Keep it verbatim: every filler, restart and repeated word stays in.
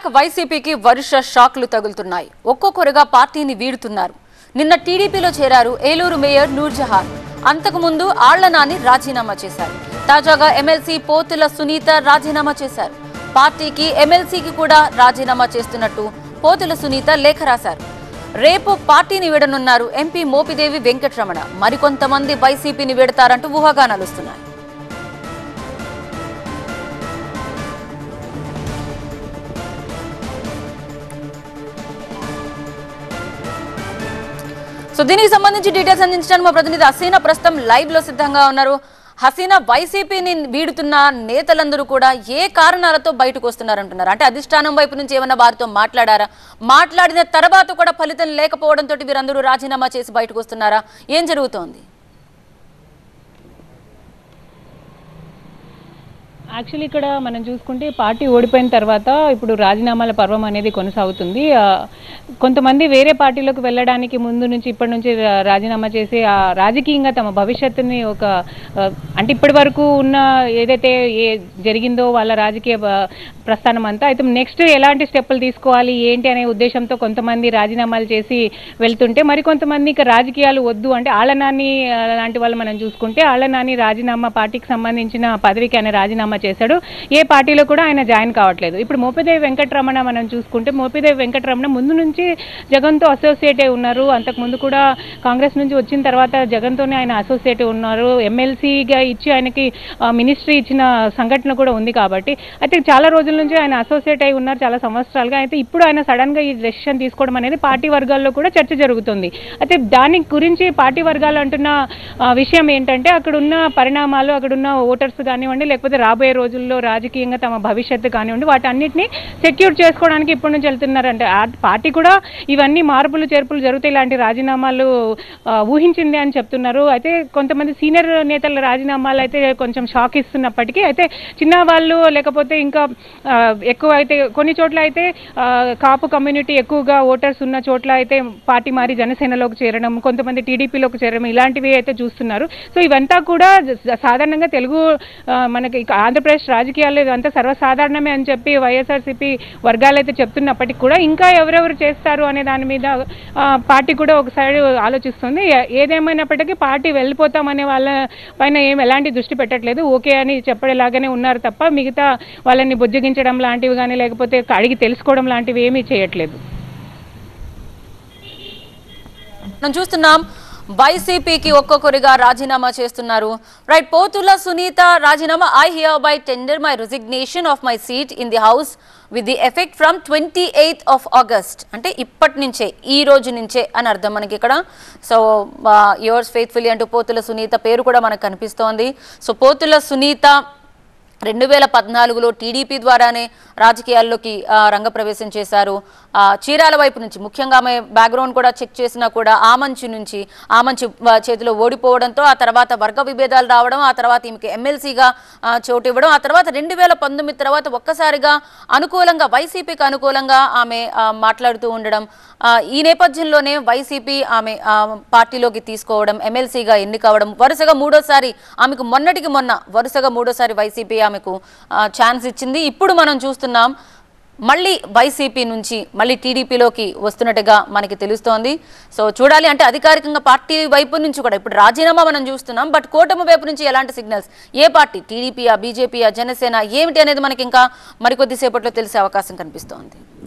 Back వైసీపీకి వరుస షాక్లు తగులుతున్నాయి. ఒక్కొక్కరుగా పార్టీని వీడుతున్నారు. నిన్న టీడీపీలో చేరారు ఏలూరు మేయర్ నూర్జహాన్. అంతకుముందు ఆళ్ల నాని రాజీనామా చేశారు. తాజాగా ఎమ్మెల్సీ పోతుల సునీత రాజీనామా చేశారు. పార్టీకి ఎమ్మెల్సీకి కూడా రాజీనామా చేస్తున్నట్టు పోతుల సునీత లేఖ రాశారు. రేపు పార్టీని వీడనున్నారు ఎంపీ మోపిదేవి వెంకటరమణ. మరికొంతమంది వైసీపీని వీడతారంటూ ఊహాగానాలు వస్తున్నాయి. సో దీనికి సంబంధించి డీటెయిల్స్ అందించడానికి మా ప్రతినిధి హసీనా ప్రస్తుతం లైవ్ లో సిద్ధంగా ఉన్నారు. హసీనా, వైసీపీని వీడుతున్న నేతలందరూ కూడా ఏ కారణాలతో బయటకు వస్తున్నారంటున్నారు? అంటే అధిష్టానం వైపు నుంచి ఏమన్నా వారితో మాట్లాడారా? మాట్లాడిన తర్వాత కూడా ఫలితం లేకపోవడంతో వీరందరూ రాజీనామా చేసి బయటకు వస్తున్నారా? ఏం జరుగుతోంది? యాక్చువల్లీ ఇక్కడ మనం చూసుకుంటే పార్టీ ఓడిపోయిన తర్వాత ఇప్పుడు రాజీనామాల పర్వం అనేది కొనసాగుతుంది. కొంతమంది వేరే పార్టీలోకి వెళ్ళడానికి ముందు నుంచి ఇప్పటి నుంచి రాజీనామా చేసి ఆ రాజకీయంగా తమ భవిష్యత్తుని ఒక అంటే ఇప్పటి వరకు ఉన్న ఏదైతే ఏ జరిగిందో వాళ్ళ రాజకీయ ప్రస్థానం అంతా అయితే నెక్స్ట్ ఎలాంటి స్టెప్పులు తీసుకోవాలి ఏంటి అనే ఉద్దేశంతో కొంతమంది రాజీనామాలు చేసి వెళ్తుంటే మరికొంతమంది ఇక రాజకీయాలు వద్దు అంటే ఆళ్ల నాని లాంటి వాళ్ళు మనం చూసుకుంటే ఆళ్ల నాని రాజీనామా పార్టీకి సంబంధించిన పదవికి ఆయన రాజీనామా చేశాడు. ఏ పార్టీలో కూడా ఆయన జాయిన్ కావట్లేదు. ఇప్పుడు మోపిదేవి వెంకటరమణ మనం చూసుకుంటే మోపిదేవి వెంకటరమణ ముందు నుంచి జగన్తో అసోసియేట్ అయి ఉన్నారు. అంతకుముందు కూడా కాంగ్రెస్ నుంచి వచ్చిన తర్వాత జగన్తోనే ఆయన అసోసియేట్ ఉన్నారు. ఎమ్మెల్సీగా ఇచ్చి ఆయనకి మినిస్ట్రీ ఇచ్చిన సంఘటన కూడా ఉంది. కాబట్టి అయితే చాలా రోజుల నుంచి ఆయన అసోసియేట్ అయి ఉన్నారు చాలా సంవత్సరాలుగా. అయితే ఇప్పుడు ఆయన సడన్ గా ఈ డెసిషన్ తీసుకోవడం అనేది పార్టీ వర్గాల్లో కూడా చర్చ జరుగుతుంది. అయితే దాని గురించి పార్టీ వర్గాలు అంటున్న విషయం ఏంటంటే అక్కడున్న పరిణామాలు అక్కడున్న ఓటర్స్ కానివ్వండి లేకపోతే రాబోయే రోజుల్లో రాజకీయంగా తమ భవిష్యత్తు కానివ్వండి వాటన్నిటిని సెక్యూర్ చేసుకోవడానికి ఇప్పటి నుంచి వెళ్తున్నారంటే పార్టీ కూడా ఇవన్నీ మార్పులు చేర్పులు జరుగుతాయి ఇలాంటి రాజీనామాలు ఊహించింది అని చెప్తున్నారు. అయితే కొంతమంది సీనియర్ నేతల రాజీనామాలు అయితే కొంచెం షాక్ ఇస్తున్నప్పటికీ అయితే చిన్న వాళ్ళు లేకపోతే ఇంకా ఎక్కువ అయితే కొన్ని చోట్ల అయితే కాపు కమ్యూనిటీ ఎక్కువగా ఓటర్స్ ఉన్న చోట్ల అయితే పార్టీ మారి జనసేనలోకి చేరడం కొంతమంది టీడీపీలోకి చేరడం ఇలాంటివి అయితే చూస్తున్నారు. సో ఇవంతా కూడా సాధారణంగా తెలుగు మనకి ఆంధ్రప్రదేశ్ రాజకీయాల్లో ఇదంతా సర్వసాధారణమే అని చెప్పి వైఎస్ఆర్సీపీ వర్గాలు అయితే చెప్తున్నప్పటికీ కూడా ఇంకా ఎవరెవరు చేస్తారు అనే దాని మీద పార్టీ కూడా ఒకసారి ఆలోచిస్తుంది. ఏదేమైనప్పటికీ పార్టీ వెళ్ళిపోతామనే వాళ్ళ పైన ఏం ఎలాంటి దృష్టి పెట్టట్లేదు. ఓకే అని చెప్పేలాగానే ఉన్నారు తప్ప మిగతా వాళ్ళని బుజ్జగించడం లాంటివి కానీ లేకపోతే అడిగి తెలుసుకోవడం లాంటివి ఏమీ చేయట్లేదు. మనం చూస్తున్నాం వైసీపీకి ఒక్కొక్కరిగా రాజీనామా చేస్తున్నారు. రైట్, పోతుల సునీత రాజీనామా. I hereby tender my resignation of my seat in the house with the effect from twenty eighth of August. అంటే ఇప్పటి నుంచే ఈ రోజు నుంచే అని అర్థం మనకి ఇక్కడ. సో యువర్స్ ఫెయిత్ఫుల్లీ అంటూ పోతుల సునీత పేరు కూడా మనకు కనిపిస్తోంది. సో పోతుల సునీత రెండు వేల పద్నాలుగులో టీడీపీ ద్వారానే రాజకీయాల్లోకి రంగప్రవేశం చేశారు. చీరాల వైపు నుంచి ముఖ్యంగా ఆమె బ్యాక్గ్రౌండ్ కూడా చెక్ చేసినా కూడా ఆమంచి నుంచి ఆమంచి చేతిలో ఓడిపోవడంతో ఆ తర్వాత వర్గ విభేదాలు రావడం ఆ తర్వాత ఈమెకి ఎమ్మెల్సీగా చోటు ఇవ్వడం ఆ తర్వాత రెండు వేల పంతొమ్మిది తర్వాత ఒక్కసారిగా అనుకూలంగా వైసీపీకి అనుకూలంగా ఆమె మాట్లాడుతూ ఉండడం ఈ నేపథ్యంలోనే వైసీపీ ఆమె పార్టీలోకి తీసుకోవడం ఎమ్మెల్సీగా ఎన్నికవడం వరుసగా మూడోసారి ఆమెకు మొన్నటికి మొన్న వరుసగా మూడోసారి వైసీపీ ఆమెకు ఛాన్స్ ఇచ్చింది. ఇప్పుడు మనం చూస్తున్నాం మళ్ళీ వైసీపీ నుంచి మళ్ళీ టీడీపీలోకి వస్తున్నట్టుగా మనకి తెలుస్తోంది. సో చూడాలి అంటే అధికారికంగా పార్టీ వైపు నుంచి కూడా ఇప్పుడు రాజీనామా మనం చూస్తున్నాం. బట్ కూటమి వైపు నుంచి ఎలాంటి సిగ్నల్స్ ఏ పార్టీ టీడీపీయా బీజేపీయా జనసేన ఏమిటి అనేది మనకి ఇంకా మరికొద్దిసేపట్లో తెలిసే అవకాశం కనిపిస్తోంది.